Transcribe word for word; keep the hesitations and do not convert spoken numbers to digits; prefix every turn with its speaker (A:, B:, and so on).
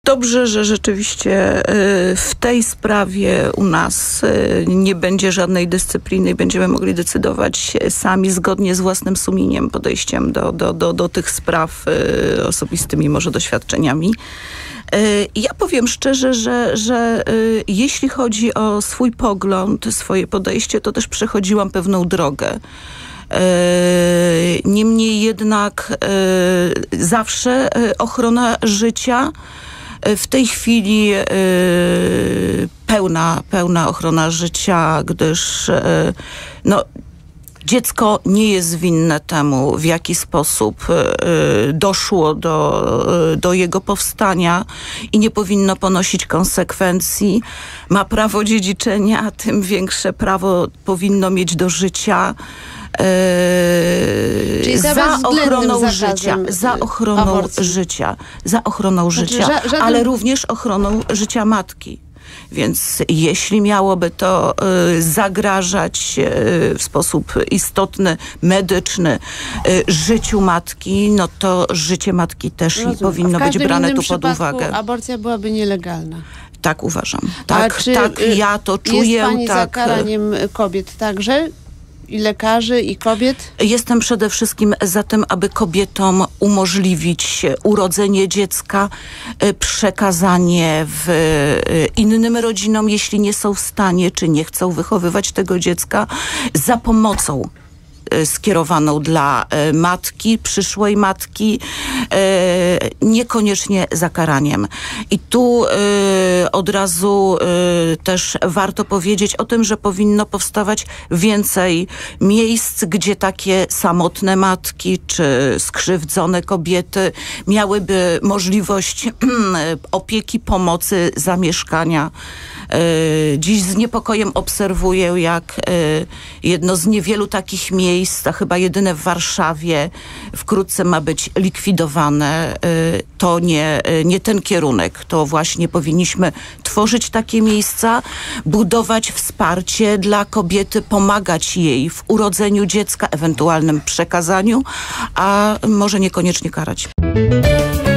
A: dobrze, że rzeczywiście w tej sprawie u nas nie będzie żadnej dyscypliny i będziemy mogli decydować sami, zgodnie z własnym sumieniem, podejściem do, do, do, do tych spraw, osobistymi może doświadczeniami. Ja powiem szczerze, że, że jeśli chodzi o swój pogląd, swoje podejście, to też przechodziłam pewną drogę. Niemniej jednak zawsze ochrona życia, w tej chwili pełna, pełna ochrona życia, gdyż no, dziecko nie jest winne temu, w jaki sposób doszło do, do jego powstania i nie powinno ponosić konsekwencji. Ma prawo dziedziczenia, a tym większe prawo powinno mieć do życia. Yy, za ochroną życia, za ochroną
B: aborcji.
A: życia, za ochroną
B: Znaczy,
A: życia,
B: ża- żaden...
A: ale również ochroną życia matki. Więc jeśli miałoby to y, zagrażać y, w sposób istotny, medyczny y, życiu matki, no to życie matki też
B: Rozumiem.
A: powinno być brane tu pod uwagę.
B: Aborcja byłaby nielegalna.
A: Tak uważam. Tak,
B: czy,
A: tak
B: y,
A: ja to czuję.
B: Jest pani
A: tak.
B: za karaniem kobiet także? I lekarzy, i kobiet?
A: Jestem przede wszystkim za tym, aby kobietom umożliwić urodzenie dziecka, przekazanie w innym rodzinom, jeśli nie są w stanie, czy nie chcą wychowywać tego dziecka, za pomocą skierowaną dla matki, przyszłej matki, niekoniecznie za karaniem. I tu od razu też warto powiedzieć o tym, że powinno powstawać więcej miejsc, gdzie takie samotne matki czy skrzywdzone kobiety miałyby możliwość opieki, pomocy, zamieszkania. Dziś z niepokojem obserwuję, jak jedno z niewielu takich miejsc, a chyba jedyne w Warszawie, wkrótce ma być likwidowane. To nie, nie ten kierunek. To właśnie powinniśmy tworzyć takie miejsca, budować wsparcie dla kobiety, pomagać jej w urodzeniu dziecka, ewentualnym przekazaniu, a może niekoniecznie karać.